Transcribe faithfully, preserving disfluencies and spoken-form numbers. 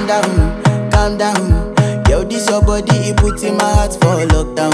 down, calm down. Yo, this your body, it puts in my heart for lockdown,